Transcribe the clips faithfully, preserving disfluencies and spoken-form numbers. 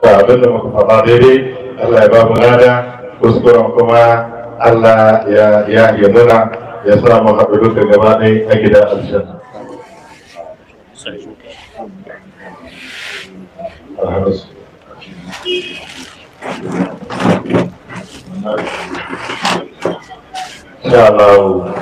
da abin da muka faɗa daidai Allah ya ba mu lada, kuskuren kuma Allah ya ya yi muna ya sa mu haɗu duka gaba ɗaya a gidan aljanna. Insha Allah.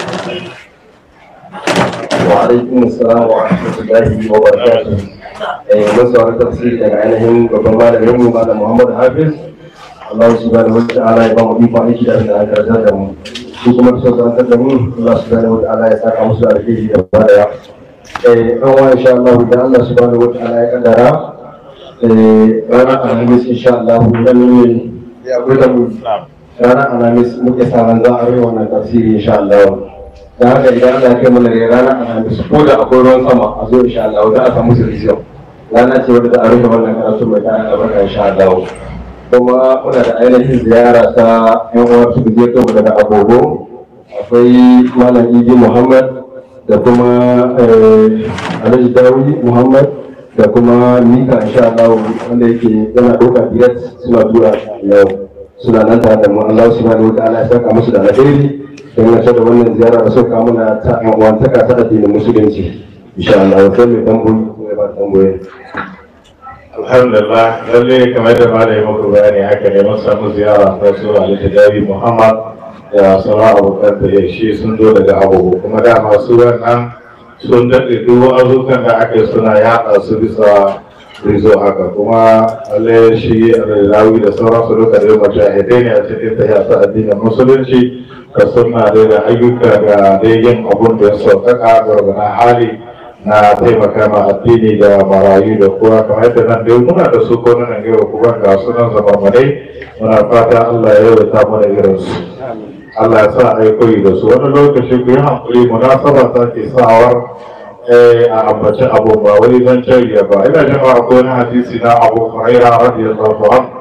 Wa alaikum assalam wa rahmatullahi wa barakatuh. Eh mun saurari tafsiri daga ainihin babban malamin mu Malam Muhammad Hafiz. Allah subhanahu wa ta'ala ya ba mu ikon aiki da da karantar da mu. Su kuma su karantar da mu Allah subhanahu wa ta'ala ya saka musu alheri da baya. Eh an wa insha Allah da Allah subhanahu wa ta'ala ya kaddara eh ranar Alhamis insha Allah dan ne ya gwada mu ranar Alhamis muke sa ran za a yi wannan tafsiri insha Allah. Da haka idan Allah ya kai mana ranar Alhamis ko da akwai ruwan sama a zo insha Allah za a samu solution. Rana ce wadda za a rufe wannan karatu mai tare da barka insha Allah. Kuma muna da ainihin ziyara ta yan uwa su je to daga Agogo. Akwai Malam Idi Muhammad da kuma Alhaji Dawi Muhammad da kuma Mika insha Allah wanda yake yana ɗaukar biyar suna tura yau suna nan tare da mu. Allah subhanahu wa ta'ala ya saka musu da alheri. Dangane da wannan ziyara da suka muna ta wantaka ta addinin musulunci insha Allah sai mai tambayi mai ba tambaye. Alhamdulillah, lalle kamar da malai muku bayani haka ne mun samu ziyara ta su Alhaji Dawi Muhammad da sauran abokan da ya shi sun zo daga Abubu kuma da masu wannan sun daɗe duk azukan da aka suna yaɗa su bisa rizo haka kuma lalle shi Alhaji da sauran su duka da mujahidai ne a cikin ta addinin musulunci ka suna da ayyuka da dai yin abun da ya sauƙaƙa gwargwadon hali na taimaka ma addini da marayu da kowa kamar yadda nan dai muna da su ko nan gaba kuma ga sunan zamanai muna fata Allah ya yawaita mana irin su Allah ya sa a yi koyi da su wani lokaci ku yi hankali munasaba ta ke sawar a ambaci abu ba wai zan cariya ba ina jin ba akwai wani hadisi na Abu Hurairah radiyallahu anhu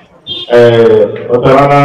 wata rana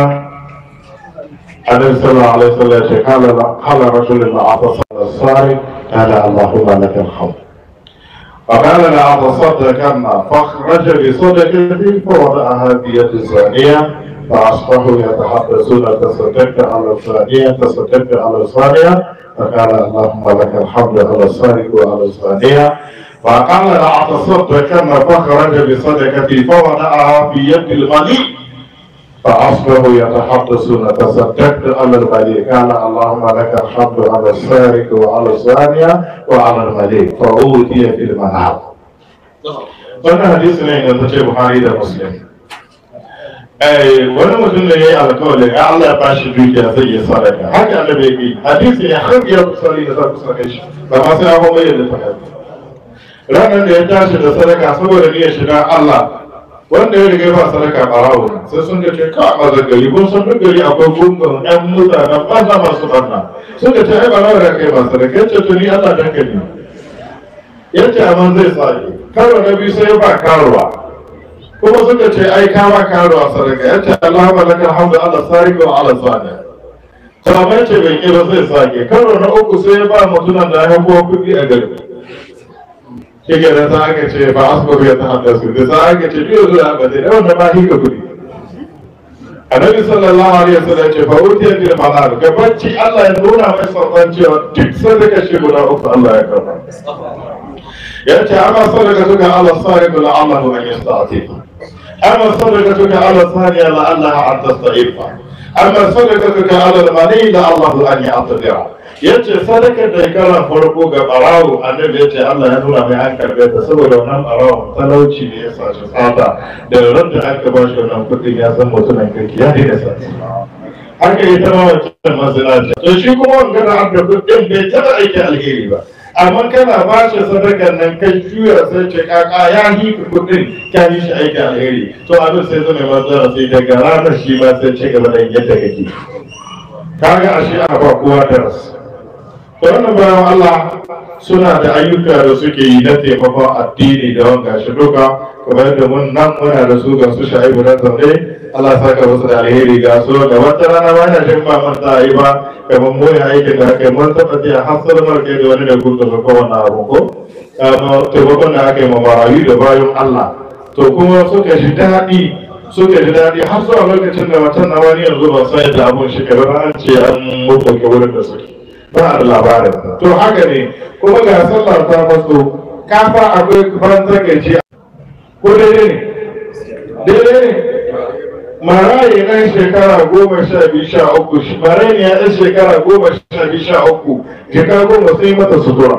النبي صلى الله عليه وسلم قال قال رجل لعطس الصارم قال اللهم لك الحمد فقال لأتصدقن فخرج بصدقته فوضعها في يد الزانية فأصبحوا يتحدثون تصدقت على الزانية تصدقت على الزانية فقال اللهم لك الحمد على السارق وعلى الزانية فقال لأتصدقن فخرج بصدقته فوضعها في يد الغني فأصبحوا يتحدثون تصدقت على الملك قال اللهم لك الحمد على السارق وعلى الزانية وعلى الملك فأوتي في المنام. wannan hadisi ne da ta ce Buhari da Muslim. wani mutum da ya yi alkawalin ya Allah ya bashi dukiya zai yi sadaka haka annabi ya yi hadisi ne har ya kusari da za ku saka shi ba ma sai an bayyana da ta ranar da ya tashi da sadaka saboda niyyar shiga Allah wanda ya riga ba sadaka barawo sai sun ga ce ka a gari kun san duk gari akwai gungun ɗan mutanen banza masu barna sun ga ce ai barawo da kai ba sadaka yace to ni Allah dan kai yace amma zai sake karo na biyu sai ba karuwa kuma sun ga ce ai ka ba karuwa sadaka yace Allahumma lakal hamdu ala sariq wa ala sani to amma yace bai ki ba zai sake karo na uku sai ba mutunan da ya hawo kuɗi a gari shi ke da sa aka ce ba asbabu ya ta haddasu da sa aka ce biyu zuwa ba da wanda ba hika kudi annabi sallallahu alaihi wasallam ce fa utiya bil manar gabanci Allah ya nuna mai sauran cewa duk sadaka shi guda uku Allah ya karba ya ce amma sadaka tuka Allah sariqu la Allahu an yasta'tif amma sadaka tuka Allah saniya la Allah an tasta'ifa amma sadaka tuka Allah mani la Allahu an ya'tadira yace sadakar da karan farko ga barawo annabi yace Allah ya nuna mai an karbe ta saboda wannan barawo talauci ne ya sace tsada da ran da aka ba shi wannan kudin ya san mutumin kirki ya daina sa haka ita ma wancan mazinaci to shi kuma wanda da aka kudin bai taba aiki alheri ba amma kana ba shi sadakar nan kai juya sai ce kaka ya yi kudin ka yi shi aiki alheri to abin sai zama matsala sai daga ranar shi ma sai ci gaba da yadda kake kaga ashe a ba kowa darasi wannan bayan Allah suna da ayyuka da suke yi na taimakon addini da wanga shi duka kamar yadda mun nan muna da su ga su sha'ibu na zaune Allah saka musu da alheri ga su da wata rana ma ina jin ba man ta yi ba kamar mu ya aikin da aka yi mun taɓa jiya har salmar kai da wani da gurga ga kowane abu ko taimakon da aka yi ma marayu da bayan Allah to kuma suka ji daɗi suka ji daɗi har zuwa lokacin da matan na wani yanzu ba sai da abun shi kamar an ce an mutuke wurin da suke ba da labarin to haka ne kuma ga sallar ta maso kafa akwai ban takaici ko daidai ne daidai ne marayi ɗan shekara goma sha biyu sha uku marayi ya ɗan shekara goma sha biyu sha uku shekara goma sai mata sutura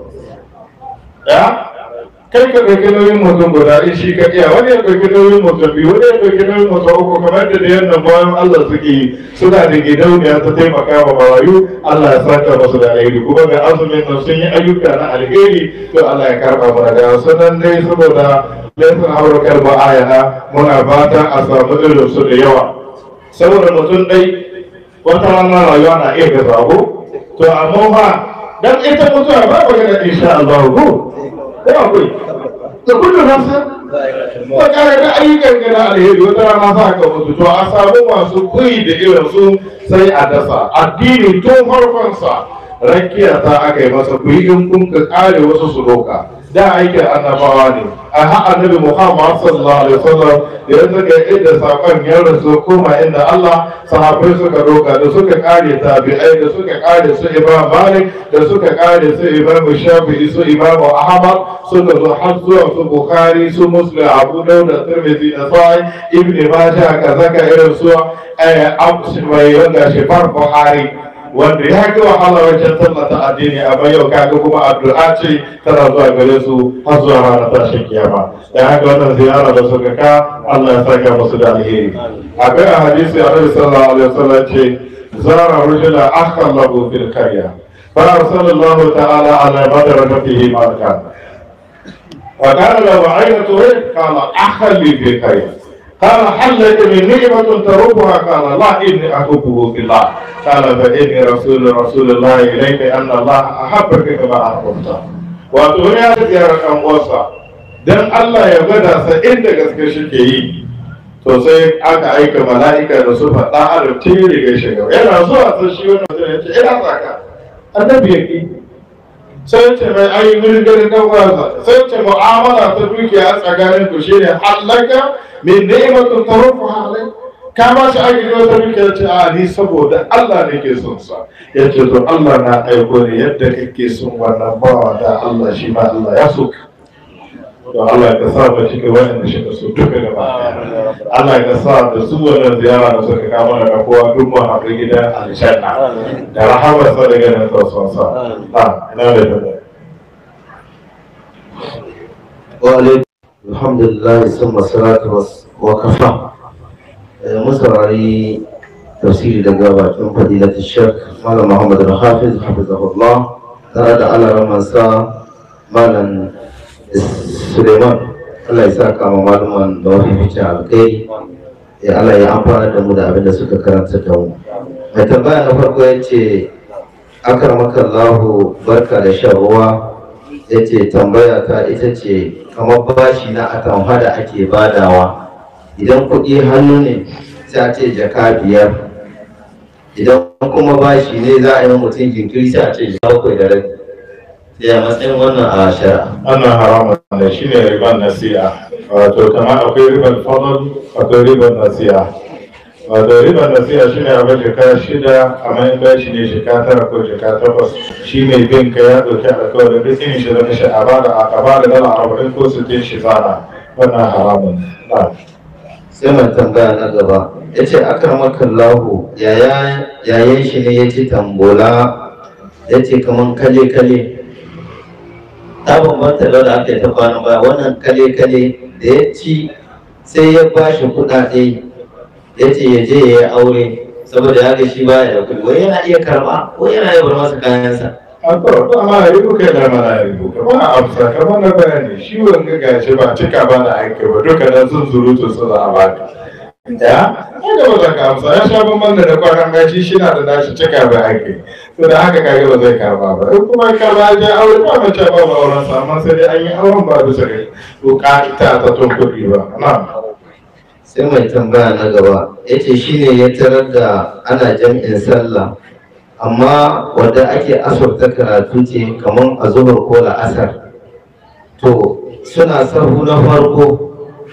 ya kai ka ɗauki nauyin mutum guda in shi ka iya wani ya ɗauki nauyin mutum biyu wani ya ɗauki nauyin mutum uku kamar da yannan bayan Allah suke yi suna da gidauniya ta taimaka wa marayu Allah ya saka masu da alheri kuma ga azumin nan sun yi ayyuka na alheri to Allah ya karɓa mana da sunan dai saboda laifin haurukar ba'ayana muna fata a samu irin su da yawa saboda mutum dai wata rana rayuwa na iya gaza ko to amma ba dan ita mutuwa ba ba ga insha Allah ko da akwai da kullum nafsa ba kare da ayyukan gana alheri wata rana za ka mutu to a samu masu kuyi da irin su sai a dasa addini tun farkonsa rakiya ta aka yi masa kuyi in kun ka kare wasu su doka da aikin annabawa ne a ha annabi Muhammad sallallahu alaihi wasallam da ya saka inda sakon ya rasu koma inda Allah sahabbai suka doka da suka kare tabi'ai da suka kare su Imam Malik da suka kare su Imam Shafi'i su Imam Ahmad suka zo har zuwa su Bukhari su Muslim Abu Dawud da Tirmidhi da Sahih Ibn Majah kaza ka irin su eh Abu Sufyan wanda shi Bukhari wanda ya ga wahala wajen tallata addini amma yau kaga kuma addu'a ce tana zuwa gare su har zuwa ranar tashin kiyama dan haka wannan ziyara da suka ka Allah ya saka musu da alheri akwai a hadisi Annabi sallallahu alaihi wasallam ce zara rajula akhan lahu fil qarya fa arsalallahu ta'ala ala madrasatihi markan wa kana lahu aynatu qala akhan li fil qarya قال هل لك من نعمة تروبها؟ قال لا إني أحبه في الله قال فإني رسول رسول الله إليك أن الله أحبك كما أحببته wato wani ya ziyarar ɗan uwansa don Allah ya gwada sa inda gaske shi ke yi to sai aka aika mala'ika da su faɗa a tun riga shiga yana zuwa sai shi wani mutum ya ce ina saka annabi ya ki sai ce mai ayi wurin ganin ɗan uwansa sai ce mu'amala ta dukiya a tsakanin ku shine hallaka min ni'matun tarufuha alai ka ba shi ake yi wata dukiya ce a ni saboda Allah ne ke son sa ya ce to Allah na aiko ne yadda kake son wannan bawa da Allah shi ma Allah ya so to Allah ya sa ba cikin wanda shi ka so duka da ba Allah ya sa da su wannan ziyara da suka kama da kowa duk mu haɗu gidan aljanna da rahamar sa da ganin tausan sa na ina da da wa alaikum alhamdulillah summa salatu wa kafa mun saurari tafsiri daga bakin fadilatul shek malam Muhammad al-Hafiz hafizahullah tare da alaraman sa malam Suleiman. Allah ya saka ma malaman da wafificin alkhairi ya Allah ya amfana da mu da abin da suka karanta da mu. Mai tambaya na farko ya ce akarmakallahu barka da shan ruwa, ya ce tambaya ta ita ce kamar bashi na atamfa da ake badawa idan kuɗi hannu ne sai a ce jaka biyar, idan kuma bashi ne za a yi mutum jinkiri sai a ce jaka bakwai da rabi. Ya matsayin wannan a shari'a? Ana haramun da shi ne riban nasi'a, wato kamar akwai riban fadl akwai riban nasi'a. Wato riban nasi'a shi ne abin jaka shida amma in bashi ne jaka tara ko jaka takwas, shi mai bin ka ya ɗauki alkawarin duk yin shi da shi a bada a bada dala arba'in ko sittin shi zana, wannan haramun. Sai mai tambaya na gaba ya ce akramakallahu yayan shi ne ya ci tambola, ya ce kamar kale-kale ta bambanta da aka yi ta kwana baya. Wannan kale-kale da ya ci sai ya ba shi kuɗaɗe ya ce ya je ya yi aure saboda ya ga shi baya da kuɗi, wai yana iya karɓa ko yana iya bar masa kayansa? Akwai wata ma ya ribu kai da mana ya ribu kamar a amsa kamar na bayani shi wanga gashi ba cika ba na aiki ba duka nan sun surutu su za a baka ya haka ba za ka amsa ya sha bamban da kwanan gashi shi na da nashi cika ba aiki to da haka kage ba zai karba ba in kuma karba ya aure ba mace ba ba auren sa amma sai dai an yi auren ba bisa ga bukata ta tun kuɗi ba na. Sai mai tambaya na gaba ya ce shi ne ya tarar da ana jam'in sallah amma wadda ake asurta karatu ce kamar a zuhur ko la'asar, to suna sahu na farko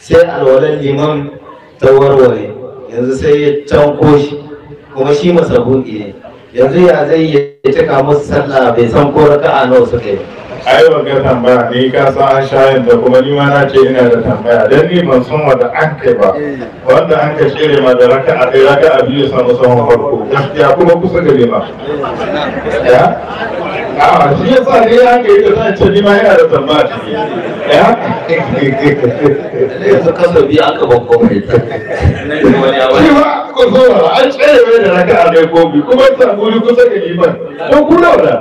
sai alwalan liman ta warware yanzu sai ya canko shi kuma shi masabuki ne yanzu ya zai ya cika musu sallah bai san ko raka'a nawa suka yi. ai ga tambaya ni ka san an shayin da kuma ni ma na ce ina da tambaya dan ni ban san wanda an kai ba wanda an ka shirye ma da raka'a ɗaya raka'a biyu samu samun farko gaskiya kuma kusa gare ma ya a shi yasa ne ya kai da zan ce ni ma ina da tambaya ya yanzu kaso biyu aka bakko mai ta shi ma ko so an tsere mai da raka'a ɗaya ko biyu kuma ta guri kusa ga liman don ku da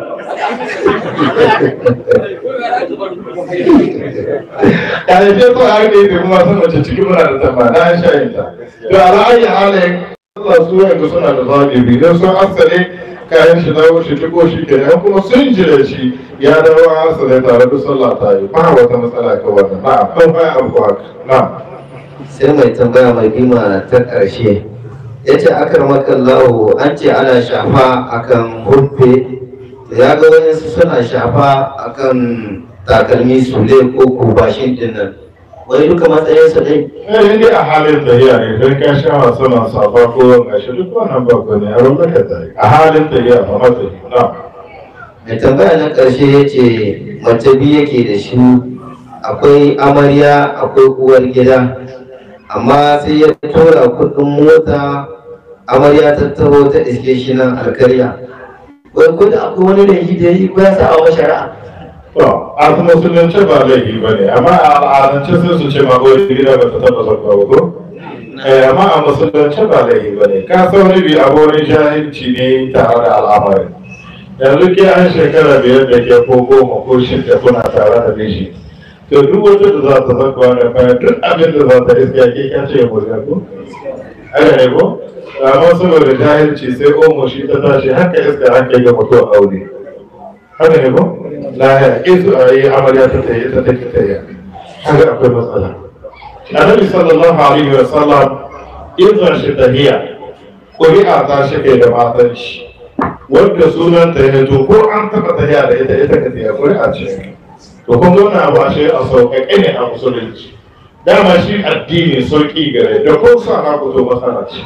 ƙarfe ko a ne da kuma sun mace cikin muna da tamba na an shayin ta to a ra'ayi halayen Allah su yanzu suna da zaɓi biyu don sun asale kayan shi na wuce ciko shi ke nan kuma sun jira shi ya dawo asale tare da sallah ta yi ba wata matsala ka wannan na ban baya abu haka na sai mai tambaya mai bima ta ƙarshe ya ce akar makallahu an ce ana shafa akan hurfe ya ga wayansu suna shafa akan takalmi sule ko kubashin dinnan wai duka matsayin su dai eh dai a halin tahiya ne dan ka shafa suna safa ko gashi duk wannan ba ko ne a rubuta ka tayi a halin tahiya fa mata na mai tambaya na karshe yace mace biyu yake da shi akwai amarya akwai uwar gida amma sai ya tura kudin mota amarya ta taho ta iske shi nan alkarya wai ko da akwai wani laifi da yi ko ya sa a shari'a. To, a musulunci ba laifi ba ne, amma a al'adance sai su ce ma wani gida ba ta taɓa sauka ba ko? Eh, amma a musulunci ba laifi ba ne, ka san wani bi a wani jahilci ne tare da al'amarin. Yanzu ke an shekara biyar da ke ko goma ko shida kuna tare da miji. To duk wata da za ta sauka wani bayan duk abin da za ta iska ke kyan ce ya burga ko? Haka ne ko? Amma saboda jahilci sai omo shi ta tashi haka iska haka ga mutuwa aure. Haka ne ko? La izu a yi amarya ta tayi ta take tayi. Haka akwai matsala. Annabi sallallahu alaihi wa sallam idan shi tahiya ƙuri'a ta shi kai da matan shi. Wanda sunan ta ya to ko an taɓa tahiya da ita ita ka tahiya ƙuri'a ce. To kun zo na abu a shi a sauƙaƙe ne a musulunci. Dama shi addini sauƙi gare da ko sa na fito masana ce.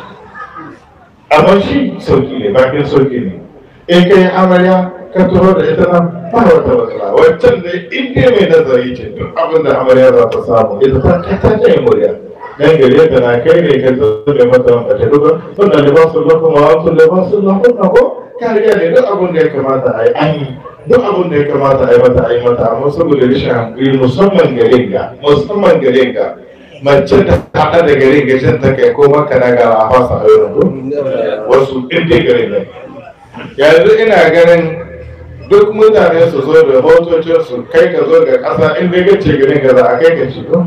Amma shi sauki ne bakin sauki ne in kai amarya ka turo da ita nan ba wata matsala wancan da in dai mai nazari ce duk abin da amarya za ta samu ita ta kai ta ce murya dan gare ta na kai ne ka zo da mata wanda ta duka wannan libasun lakum wa antum libasun lahum ko kariya ne duk abin da ya kamata a yi an yi duk abin da ya kamata a yi mata a yi mata amma saboda rashin hankali musamman garin ga musamman garin ga mace ta haɗa da garin gashin ta kai ko maka na gara a fasa a yau wasu ɗin garin nan yanzu ina ganin duk mutane su zo da motocin su kai ka zo ga ƙasa in dai gace garin gaza a kai ka ci ko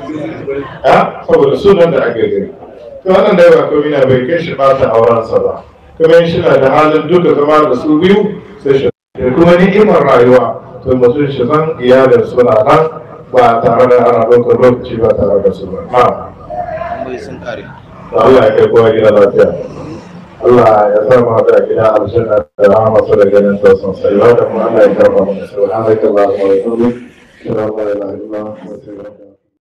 ha saboda sunan da aka gani to wannan dai ba komai na bai kai shi ɓata aurensa ba kuma shi na da halin duka zama da su biyu sai shi kuma ni'imar rayuwa to mutum shi zan iyalin suna nan ba tare da ana ɗaukar lokaci ba tare da su ba. Allah ya kai kowa gida lafiya. Allah ya sa mu haɗu a gida aljanna da rahama su da ganin tausan sai ba da kuma Allah ya karɓa mu. Subhanakallahumma wa bihamdika. Shukran la ilaha illa anta.